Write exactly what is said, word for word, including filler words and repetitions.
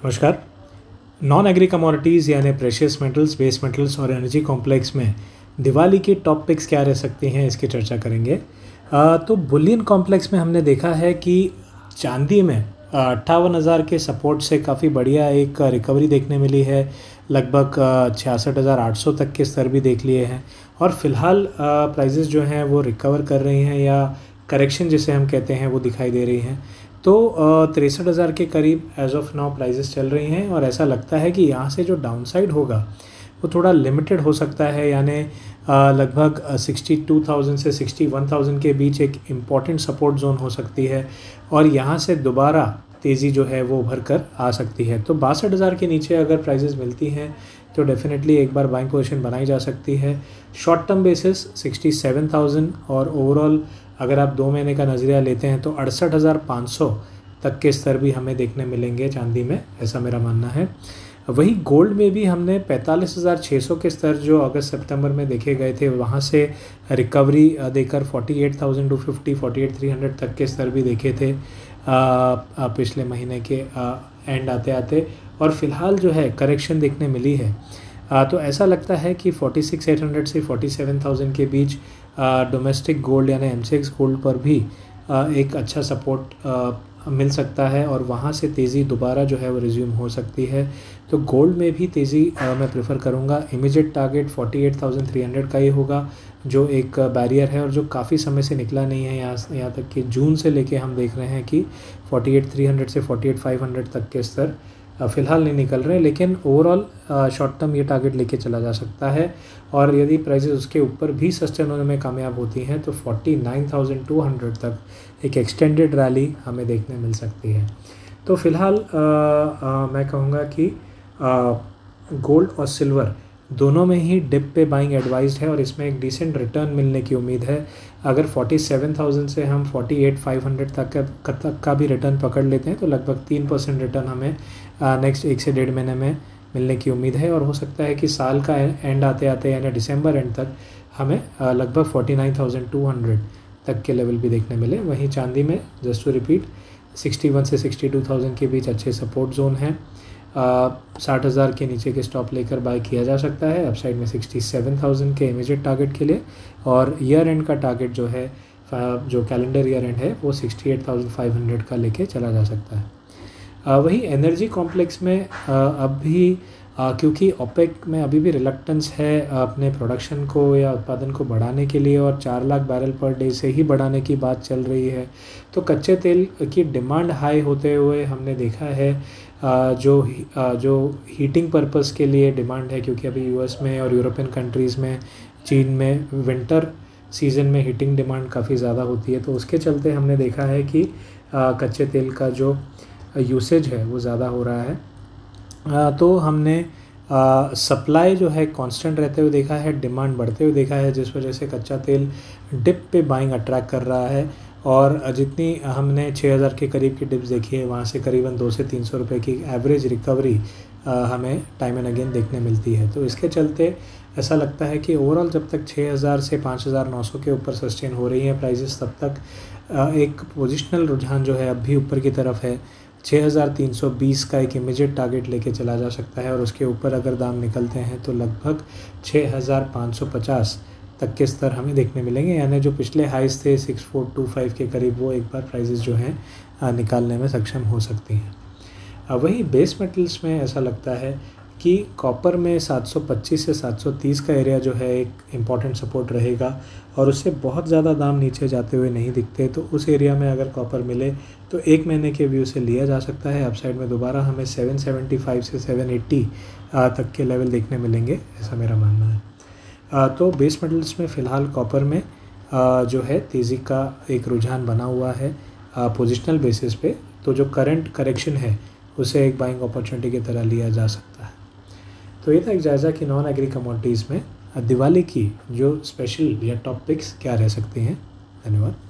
नमस्कार। Non agri commodities यानी precious metals, base metals और एनर्जी कॉम्प्लेक्स में दिवाली की टॉप पिक्स क्या रह सकती हैं, इसकी चर्चा करेंगे। आ, तो बुलियन कॉम्प्लेक्स में हमने देखा है कि चांदी में अट्ठावन हज़ार के सपोर्ट से काफ़ी बढ़िया एक रिकवरी देखने मिली है। लगभग छियासठ हज़ार आठ सौ तक के स्तर भी देख लिए हैं और फिलहाल प्राइजेस जो हैं वो रिकवर कर रही हैं या करेक्शन जिसे हम कहते हैं वो दिखाई दे रही हैं। तो तिरसठ हज़ार के करीब एज ऑफ नाउ प्राइजेस चल रही हैं और ऐसा लगता है कि यहाँ से जो डाउनसाइड होगा वो थोड़ा लिमिटेड हो सकता है, यानी लगभग बासठ हज़ार से इकसठ हज़ार के बीच एक इम्पॉर्टेंट सपोर्ट जोन हो सकती है और यहाँ से दोबारा तेज़ी जो है वो उभर कर आ सकती है। तो बासठ हज़ार के नीचे अगर प्राइजेस मिलती हैं तो डेफिनेटली एक बार बाइंग पोजीशन बनाई जा सकती है। शॉर्ट टर्म बेसिस सड़सठ हज़ार और ओवरऑल अगर आप दो महीने का नज़रिया लेते हैं तो अड़सठ हज़ार पाँच सौ तक के स्तर भी हमें देखने मिलेंगे चांदी में, ऐसा मेरा मानना है। वही गोल्ड में भी हमने पैंतालीस हज़ार छः सौ के स्तर जो अगस्त सितंबर में देखे गए थे वहाँ से रिकवरी देकर अड़तालीस हज़ार दो सौ पचास, अड़तालीस हज़ार तीन सौ तक के स्तर भी देखे थे आ, आ, पिछले महीने के आ, एंड आते आते और फिलहाल जो है करेक्शन देखने मिली है। आ, तो ऐसा लगता है कि छियालीस हज़ार आठ सौ से सैंतालीस हज़ार के बीच डोमेस्टिक गोल्ड यानी एमसीएक्स गोल्ड पर भी आ, एक अच्छा सपोर्ट आ, मिल सकता है और वहाँ से तेज़ी दोबारा जो है वो रिज्यूम हो सकती है। तो गोल्ड में भी तेज़ी मैं प्रेफर करूँगा। इमीडिएट टारगेट अड़तालीस हज़ार तीन सौ का ही होगा जो एक बैरियर है और जो काफ़ी समय से निकला नहीं है। यहाँ यहाँ तक कि जून से लेके हम देख रहे हैं कि अड़तालीस हज़ार तीन सौ से अड़तालीस हज़ार पाँच सौ तक के स्तर फ़िलहाल नहीं निकल रहे, लेकिन ओवरऑल शॉर्ट टर्म ये टारगेट लेके चला जा सकता है और यदि प्राइसेस उसके ऊपर भी सस्टेन होने में कामयाब होती हैं तो उनचास हज़ार दो सौ तक एक एक्सटेंडेड रैली हमें देखने मिल सकती है। तो फ़िलहाल मैं कहूँगा कि गोल्ड और सिल्वर दोनों में ही डिप पे बाइंग एडवाइज्ड है और इसमें एक डिसेंट रिटर्न मिलने की उम्मीद है। अगर सैंतालीस हज़ार से हम अड़तालीस हज़ार पाँच सौ तक का तक का भी रिटर्न पकड़ लेते हैं तो लगभग तीन परसेंट रिटर्न हमें नेक्स्ट एक से डेढ़ महीने में मिलने की उम्मीद है और हो सकता है कि साल का एंड आते आते यानी दिसंबर एंड तक हमें लगभग उनचास हज़ार दो सौ तक के लेवल भी देखने मिले। वहीं चांदी में जस्ट टू रिपीट इकसठ से बासठ हज़ार के बीच अच्छे सपोर्ट जोन हैं। साठ हज़ार के नीचे के स्टॉप लेकर बाय किया जा सकता है अपसाइड में सड़सठ हज़ार के इमीडिएट टारगेट के लिए और ईयर एंड का टारगेट जो है जो कैलेंडर ईयर एंड है वो अड़सठ हज़ार पाँच सौ का लेके चला जा सकता है। वही एनर्जी कॉम्प्लेक्स में अब भी क्योंकि ओपेक में अभी भी रिलक्टेंस है अपने प्रोडक्शन को या उत्पादन को बढ़ाने के लिए और चार लाख बैरल पर डे से ही बढ़ाने की बात चल रही है, तो कच्चे तेल की डिमांड हाई होते हुए हमने देखा है जो जो हीटिंग पर्पस के लिए डिमांड है, क्योंकि अभी यूएस में और यूरोपियन कंट्रीज़ में, चीन में विंटर सीज़न में हीटिंग डिमांड काफ़ी ज़्यादा होती है, तो उसके चलते हमने देखा है कि कच्चे तेल का जो यूसेज है वो ज़्यादा हो रहा है। तो हमने सप्लाई जो है कांस्टेंट रहते हुए देखा है, डिमांड बढ़ते हुए देखा है, जिस वजह से कच्चा तेल डिप पे बाइंग अट्रैक्ट कर रहा है और जितनी हमने छः हज़ार के करीब की डिप्स देखी है वहाँ से करीबन दो से तीन सौ रुपये की एवरेज रिकवरी हमें टाइम एंड अगेन देखने मिलती है। तो इसके चलते ऐसा लगता है कि ओवरऑल जब तक छः हज़ार से पाँच हज़ार नौ सौ के ऊपर सस्टेन हो रही हैं प्राइजेस, तब तक एक पोजिशनल रुझान जो है अब भी ऊपर की तरफ है। छः हज़ार तीन सौ बीस का एक इमीडिएट टारगेट लेके चला जा सकता है और उसके ऊपर अगर दाम निकलते हैं तो लगभग छः हज़ार पाँच सौ पचास तक के स्तर हमें देखने मिलेंगे, यानी जो पिछले हाइस थे सिक्स फोर टू फाइव के करीब वो एक बार प्राइजेस जो हैं निकालने में सक्षम हो सकती हैं। वहीं बेस मेटल्स में ऐसा लगता है कि कॉपर में सात सौ पच्चीस से सात सौ तीस का एरिया जो है एक इम्पॉर्टेंट सपोर्ट रहेगा और उससे बहुत ज़्यादा दाम नीचे जाते हुए नहीं दिखते, तो उस एरिया में अगर कॉपर मिले तो एक महीने के व्यू से लिया जा सकता है। अपसाइड में दोबारा हमें सात सौ पचहत्तर से सात सौ अस्सी तक के लेवल देखने मिलेंगे, ऐसा मेरा मानना है। तो बेस मेटल्स में फ़िलहाल कॉपर में जो है तेज़ी का एक रुझान बना हुआ है पोजिशनल बेसिस पे, तो जो करंट करेक्शन है उसे एक बाइंग अपॉर्चुनिटी की तरह लिया जा सकता है। तो ये था एक जायज़ा कि नॉन एग्री कमोडिटीज़ में दिवाली की जो स्पेशल या टॉप पिक्स क्या रह सकती हैं। धन्यवाद।